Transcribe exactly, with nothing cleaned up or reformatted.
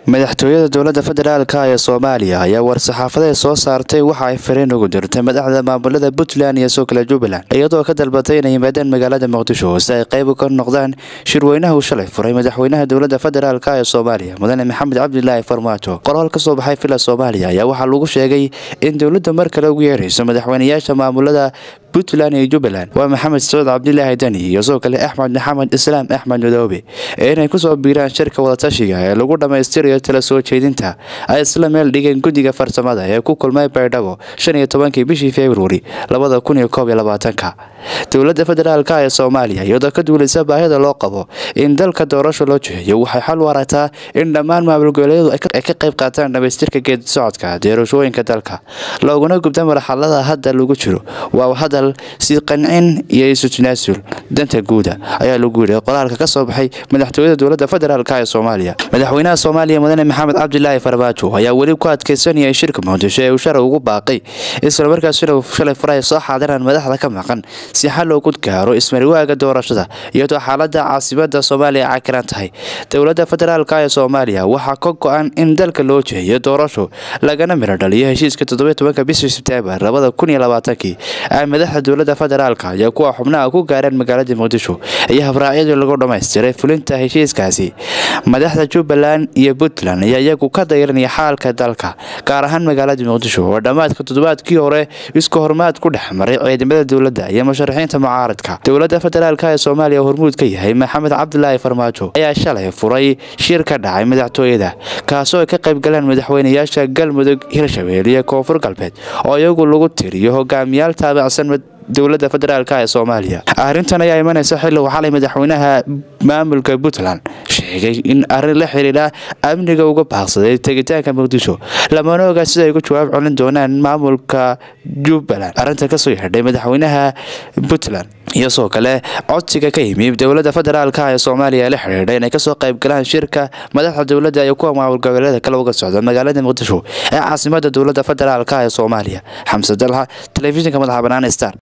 madaxtooyada dowladda federaalka ee Soomaaliya ayaa war-saxaafadeed soo saartay waxa ay fariin ugu dirtay madaxda maamulada Puntland iyo Soomaaliya Jubaland iyadoo ka dalbatay inay yimaadaan magaalada Muqdisho si ay qayb ka noqdaan shirweynaha uu shalay furay madaxweynaha dowladda federaalka ee Soomaaliya Mudane Maxamed Cabdullaahi Farmaajo. Qoraal ka soo baxay fila Soomaaliya ayaa waxa lagu sheegay in dowladda mar kale ugu yeerayso madaxweynayaasha maamulada Puntland iyo Jubaland waa Maxamed Saud Cabdullaahi Dani iyo Soomaaliya Axmed Maxamed Islaam Axmed Madoobe inay ku soo biiraan shirka wada tashiga ee lagu dhameystirayo tala soo jeedinta ay isla meel dhigeen guddiga farsamada ee ku kulmay Baydhabo shan iyo tobankii bishii February labada kun iyo koob iyo labaatan-ka. Dowladda federaalka ee Soomaaliya iyadoo ka duulaysa baahida loo qabo in dalka doorasho loo jeeyo waxay xal u aragtaa in dhammaan maamul-goboleedyadu ay ka qayb qaataan dhameystirka geedi socodka doorashooyinka dalka looguna gudbo marxaladda hadda lagu jiro. Waa hadal si qancin iyo isu tanaasul danta guuda ayaa lagu yiri qoraalka ka soo baxay madaxtooyada dowladda federaalka ee Soomaaliya. Madaxweynaha Soomaaliya Mudane Maxamed Cabdullaahi Farmaajo ayaa wali ku adkeysanaya shirka Muqdisho ee uu shar ugu baaqay isla markaasina uu shalay furay soo xaadiraan madaxda ka maqan si xal loogu gaaro ismariwaaga doorashada iyadoo xaaladda caasimadda Soomaaliya ay ka tahay. Dowladda federaalka ee Soomaaliya waxa ka go'an in dalka loo jeeyo doorasho lagana miro dhaliyo heshiiska toddoba iyo tobanka bishii Sebtembar labada kun iyo labaatan-kii ay madaxda dowladda federaalka ayaa kuwa xubnaha ku gaareen magaalada Muqdisho iyo habraacyada lagu dhameystiray fulinta heshiiskaasi. Madaxda Jubaland iyo Puntland ayaa iyagu ka dayranaya xaalka dalka gaar ahaan magaalada Muqdisho oo dhamaadka toddobaadkii hore isku hormaad ku dhex maray ciidamada dowladda iyo musharaxiinta mucaaradka. Dowladda federaalka ee Soomaaliya hormuud ka yahay Maxamed Cabdullaahi Farmaajo ayaa shalay furay shir ka dhacay madaxtooyada kaasoo ay ka qayb galeen madaxweynayaasha Galmudug, Hirshabelle iyo Koonfur Galbeed oo iyagu lagu tiriyo hogaamiyaal taabacsan dowladda federaalka ee Soomaaliya. Arrintan ayaa imanaysa xilli uu xalay madaxweynaha maamulka Puntland sheegay in arrin la xiriira amniga uga baaqsaday tagitaanka Muqdisho lamana oga sida ay uga jawaab celin doonaan maamulka Jubaland. Arrinta ka soo yeedhay madaxweynaha Puntland iyo soo kale codsiga ka yimid dowladda federaalka ee Soomaaliya la xiriiray inay ka soo qayb galaan shirka madaxda dowladda iyo kuwa maamul goboleedyada kala uga socda magaalada Muqdisho ee caasimadda dowladda federaalka ee Soomaaliya. Xamse Dalha, telefishinka madaxa bannaan Star.